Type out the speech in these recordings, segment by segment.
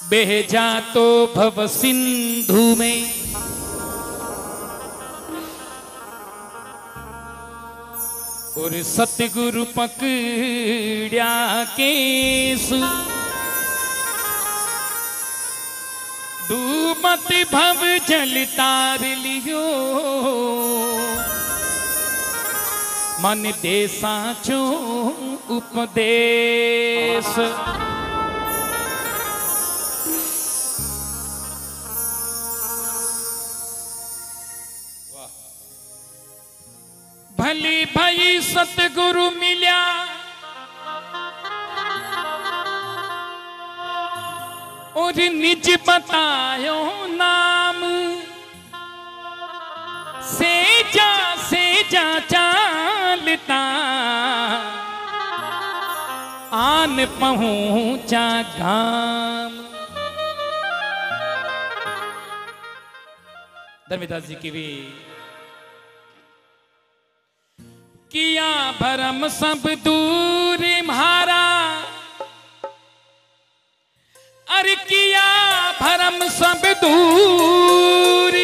बह जा तो भव सिंधु में, और सतगुरु पकड़ा केसु, डूबत भव जल तार लियो, मन दे साचो उपदेश। भली भई सतगुरु मिल्या, और निज बतायो नाम, से जा चालता, आन पहुंचा गाम। धर्मदास जी की भी किया भरम सब दूर म्हारा, अरे किया भरम सब दूर,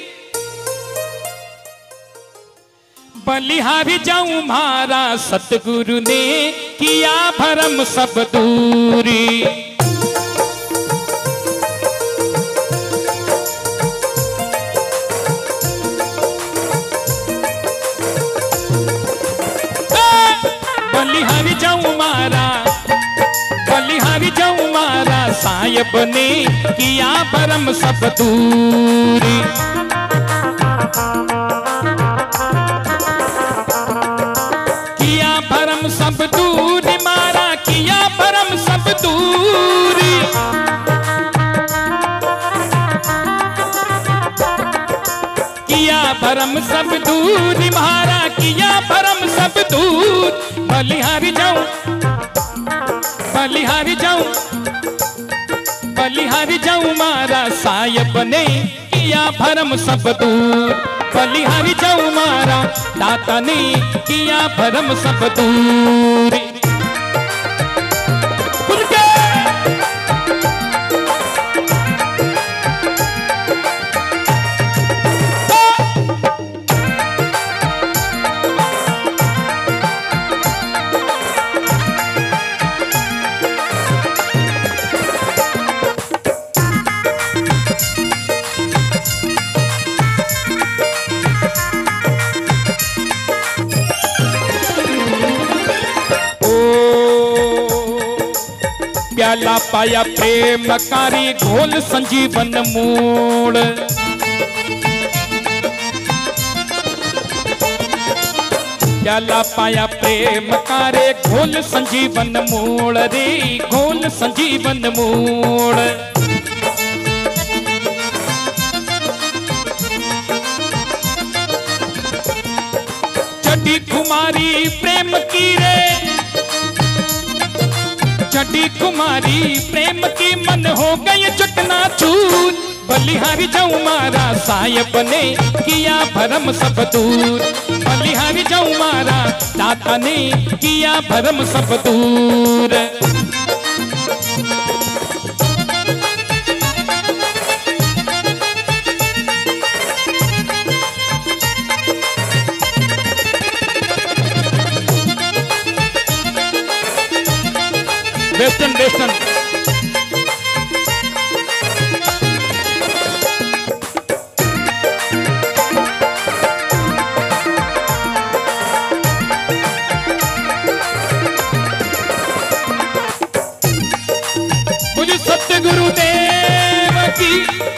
बलिहारी जाऊं म्हारा, सतगुरु ने किया भरम सब दूरी। बलिहारी जाऊं मारा, बलिहारी जाऊं मारा, साहिब ने किया भरम सब दूरी। किया भरम सब दूरी मारा, किया भरम सब दूरी। किया भरम सब दूरी मारा, किया भरम सब दूर। बलिहारी जाऊं, बलिहारी जाऊं, बलिहारी जाऊं मारा, साहिब ने किया भरम सब दूर। बलिहारी जाऊं मारा, दाता ने किया भरम सब दूर। प्याला पाया प्रेम कारी, घोल संजीवन मूल। प्याला पाया प्रेम कारे, घोल संजीवन मूल रे, घोल संजीवन मूल। चढ़ी कुमारी प्रेम की रे, चढ़ी कुमारी प्रेम की, मन हो गई चकनाचूर। बलिहारी जाऊं मारा, साहिब ने किया भरम सब दूर। बलिहारी जाऊं मारा, दाता ने किया भरम सब दूर। वेस्टर्न वेस्टर्न मुझे सतगुरु देव की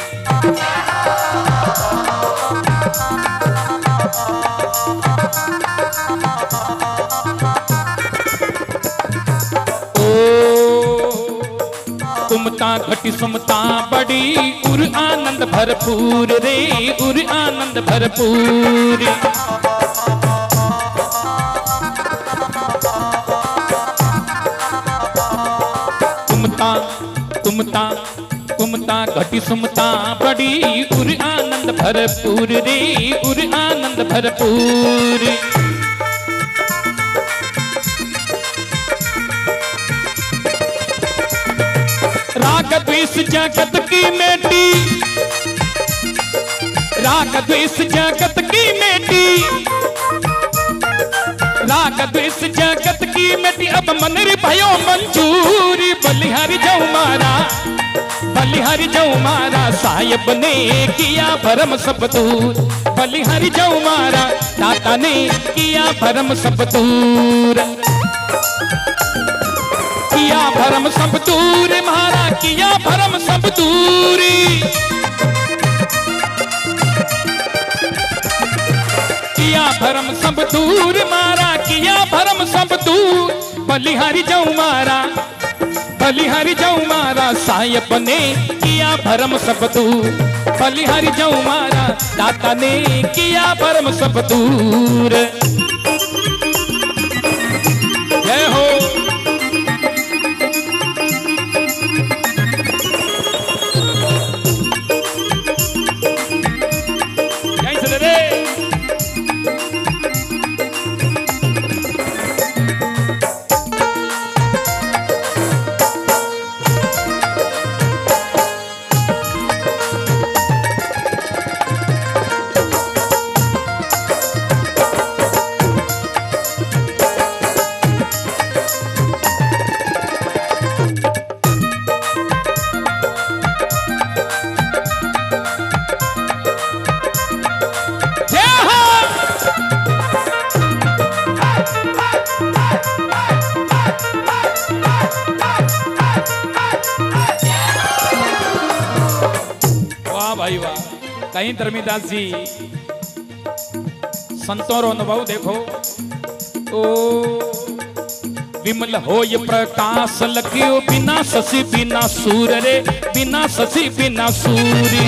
कुमता घटी सुमता बड़ी, उर आनंद भरपूर रे, उर आनंद भरपूर। कुमता कुमता कुमता घटी सुमता बड़ी, उर आनंद भरपूर रे, उर आनंद भरपूर। राग द्वेष जगत की मेटी, राग द्वेष जगत की मेटी, राग द्वेष जगत की मेटी। अब मन रे भयो मंजूरी, बलिहारी जाऊं मारा, बलिहारी जाऊं मारा, साहिब ने किया भरम सब दूर। बलिहारी जाऊं मारा, दाता ने किया भरम सब दूर, किया भरम सब दूर, मारा किया भरम सब दूरी, किया भरम सब दूर, मारा किया भरम सब दूर। बलिहारी जाऊं मारा, बलिहारी जाऊं मारा, साहिब ने किया भरम सब दूर। बलिहारी जाऊं मारा, दाता ने किया भरम सब दूर। जय हो। कहीं धर्मीदास जी संतों रो अनुभव देखो। ओ विमल हो ये प्रकाश लगियो, बिना शशि बिना सूर रे, बिना शशि बिना सूरी।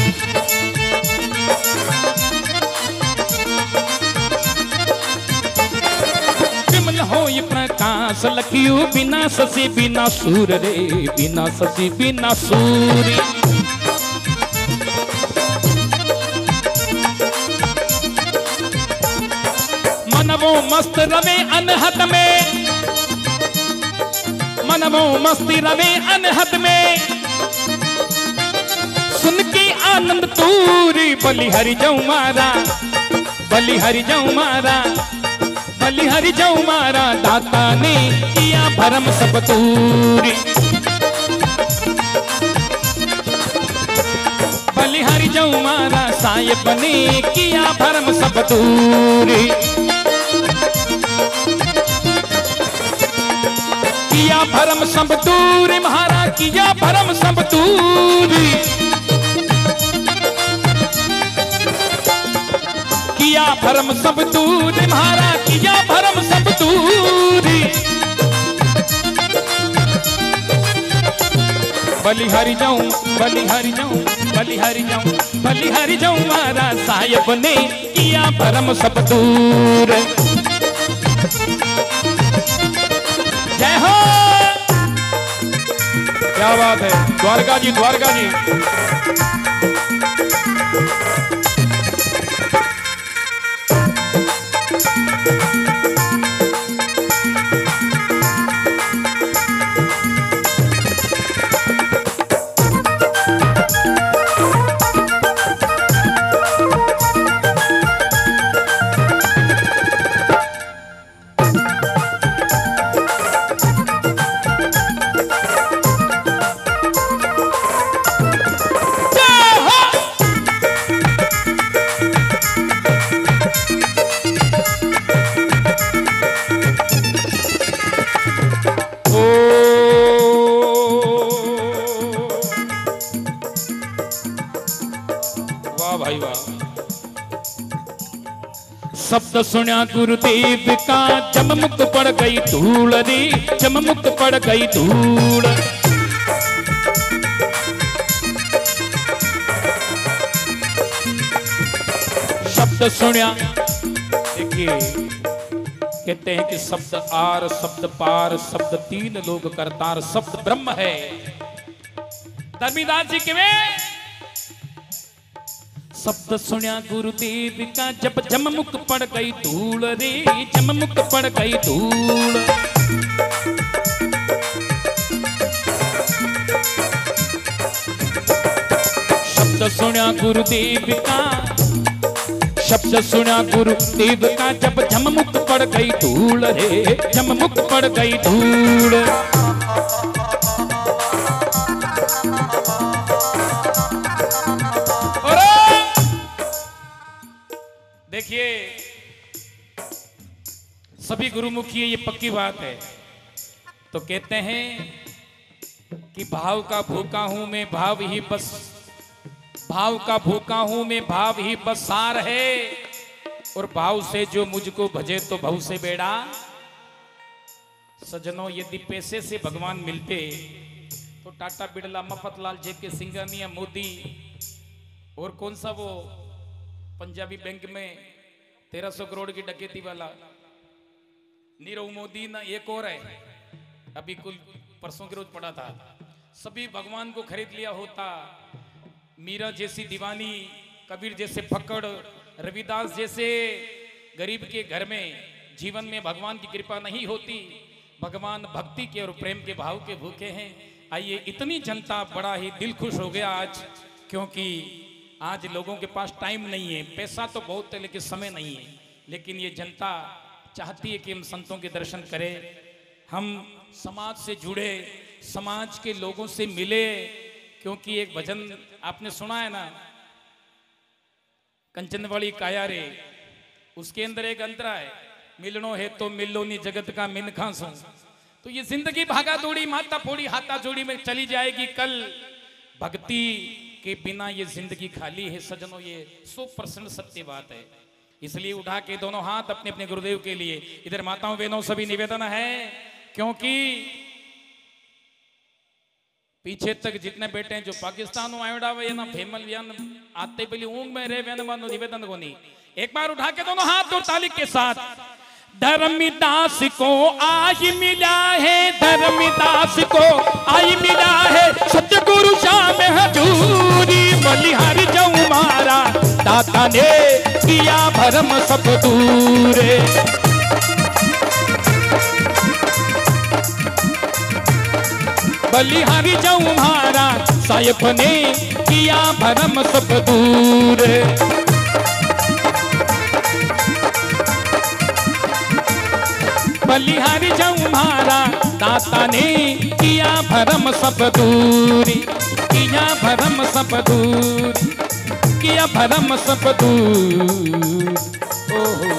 विमल हो ये प्रकाश लगियो, बिना शशि बिना सूर रे, बिना शशि बिना सूरी। मनवो मस्त रवे अनहद में, मनवो मस्ती रवे अनहद में, सुन के आनंद तूरी। बलिहारी जाऊं मारा, बलिहारी जाऊं मारा, बलिहारी जाऊं मारा, दाता ने किया भरम सब दूरी। बलिहारी जाऊं मारा, साहिब ने किया भरम सब दूरी। किया भरम सब दूरी, महारा किया भरम सब दूरी। किया भरम सब दूरी, महारा किया भरम सब दूरी। बलिहारी जाऊं, बलिहारी जाऊं, बलिहारी जाऊं, बलिहारी जाऊं मारा, साहिब ने किया भरम सब दूर। जय हो। क्या बात है, द्वारका जी, द्वारका जी। शब्द सुना गुरुदेव का, जम मुक्त पड़ गई धूल रे, जम मुक्त पड़ गई धूल। शब्द सुना, देखिए कहते हैं कि शब्द आर, शब्द पार, शब्द तीन लोग करतार, शब्द ब्रह्म है। धर्मीदास जी के शब्द सुना गुरुदेव का, जब जम मुक्त पड़ गई धूल रे, जम मुक्त पड़ गई धूल। शब्द सुना गुरुदेव का, शब्द सुना गुरुदेव का, जब झममुक पड़ गई धूल रे, झममुक पड़ गई धूल। देखिए सभी गुरुमुखी ये पक्की बात है। तो कहते हैं कि भाव का भूखा हूं मैं, भाव ही बस, भाव का भूखा हूं मैं, भाव ही बस सार है। और भाव से जो मुझको भजे तो भव से बेड़ा। सजनों यदि पैसे से भगवान मिलते तो टाटा बिड़ला, मफतलाल, जेके सिंघानिया, मोदी और कौन सा वो पंजाबी बैंक में 1300 करोड़ की डकैती वाला नीरव मोदी ना, एक और है अभी कुल परसों के रोज पड़ा था, सभी भगवान को खरीद लिया होता। मीरा जैसी दीवानी, कबीर जैसे फक्कड़, रविदास जैसे गरीब के घर में जीवन में भगवान की कृपा नहीं होती। भगवान भक्ति के और प्रेम के भाव के भूखे हैं। आइए, इतनी जनता, बड़ा ही दिल खुश हो गया आज, क्योंकि आज लोगों के पास टाइम नहीं है, पैसा तो बहुत है लेकिन समय नहीं है। लेकिन ये जनता चाहती है कि हम संतों के दर्शन करें, हम समाज से जुड़े, समाज के लोगों से मिले। क्योंकि एक भजन आपने सुना है ना, कंचन वाली काया रे, उसके अंदर एक अंतरा है, मिलनो है तो मिलो नी जगत का मिन खांसो। तो ये जिंदगी भागा दौड़ी, माता फोड़ी हाथा जोड़ी में चली जाएगी। कल भक्ति के बिना ये जिंदगी खाली है। सजनों ये 100% सत्य बात है। इसलिए उठा के दोनों हाथ अपने अपने गुरुदेव के लिए, इधर माताओं बहनों सभी निवेदन है, क्योंकि पीछे तक जितने बेटे हैं जो पाकिस्तान आयोडा वे ना फेमल व्यान आते पहले ऊंग में रे व्यान मानो निवेदन को नहीं। एक बार उठा के दोनों हाथ और ताली के साथ, धर्मदास को आई मिला है, धर्मदास को आई मिला है, सतगुरु श्याम हजूरी, बलिहारी जाऊं मारा दाता ने किया भरम सब दूर। बलिहारी जाऊं मारा साहिब ने किया भरम सब दूर। बलिहारी जाऊं मारा दाता ने किया भरम सब दूर, किया भरम सब दूर, किया भरम सब दूर। ओहो